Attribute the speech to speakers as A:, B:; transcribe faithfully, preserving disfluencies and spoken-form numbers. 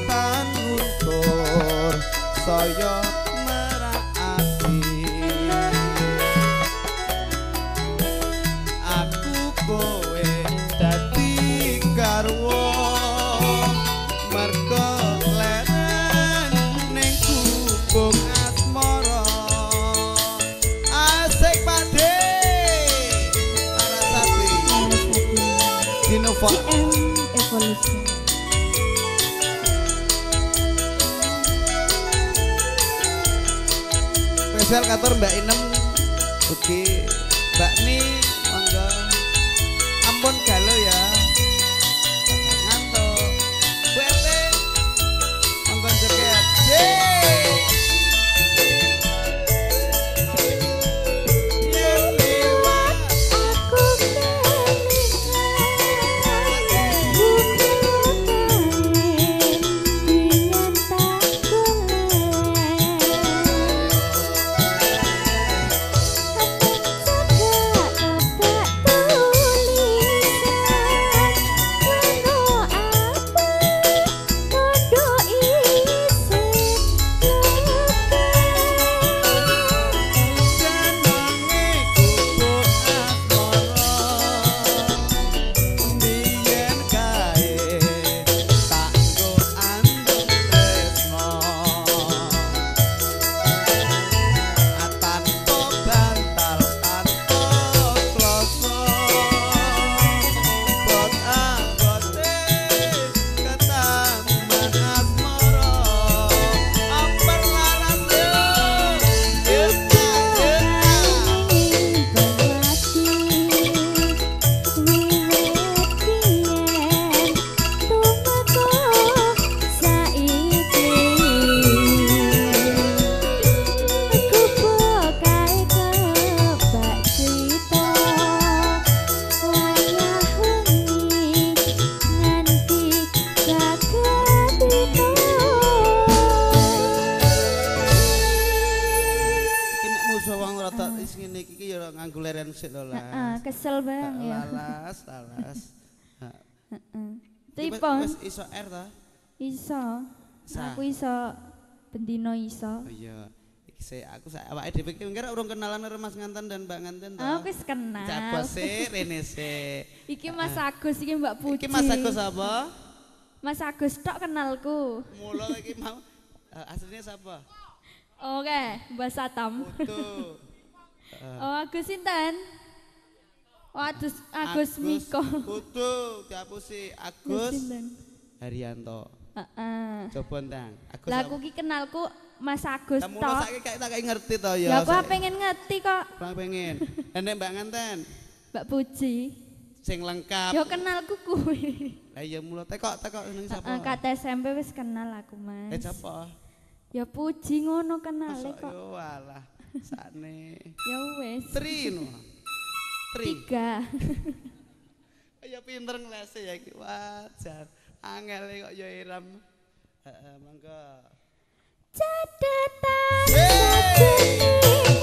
A: tan luntur saya merati aku kowe dadi garwa merga leren ning gubuk asmara asik pade Arasati Dinova
B: Evolution.
A: Spesial kantor Mbak Inem, oke, Mbak Ni, mangga, ampun galau ya, ngantuk, Bu R T, mangga joget, yeay, yang lewat
B: Aku
A: nganggo leren sik lho lah.
B: Heeh, kesel bang ya.
A: Lalas, lalas.
B: Heeh.
A: Wis
B: Tipon.
A: wis iso R ta?
B: Iso.
A: Sa.
B: Aku iso bendino iso.
A: Oh iya. Iki sik aku sak awake dhewe iki kira urung kenalan karo Mas Nganten dan Mbak Nganten to.
B: Aku wis kenal.
A: Cabos sik rene sik.
B: Iki Mas Agus iki Mbak Puji.
A: Iki Mas Agus apa?
B: Mas Agus tok kenalku.
A: Mula iki mau uh, aslinya siapa?
B: Oke, Mbak Satam.
A: Putu.
B: Oh, Agus sinten? Oh, Agus Agus Miko.
A: Putu, diapusi Agus
B: Sinten?
A: Haryanto.
B: Heeh.
A: Coba ndang. Agus.
B: Lah aku ki kenalku Mas Agus
A: Kamu
B: tok.
A: saiki kayak tak kayak ngerti to ya.
B: Lah aku pengen ngerti kok.
A: Kurang pengen. Nek Mbak Nganten.
B: Mbak Puji.
A: Sing lengkap.
B: Yo kenalku kuwi.
A: Lah iya mula tekok tekok ning sapa?
B: Heeh, kat S M P wis kenal aku, Mas.
A: Eh sapa?
B: Ya Puji ngono kenale
A: Masuk
B: kok.
A: yo alah. Sakne.
B: Ya wis.
A: Tri no. Tri.
B: Tiga.
A: Ya pinter nglese ya iki. Wajar. Angel kok ya Iram. Heeh, mangga.
B: Catatan
A: Hey!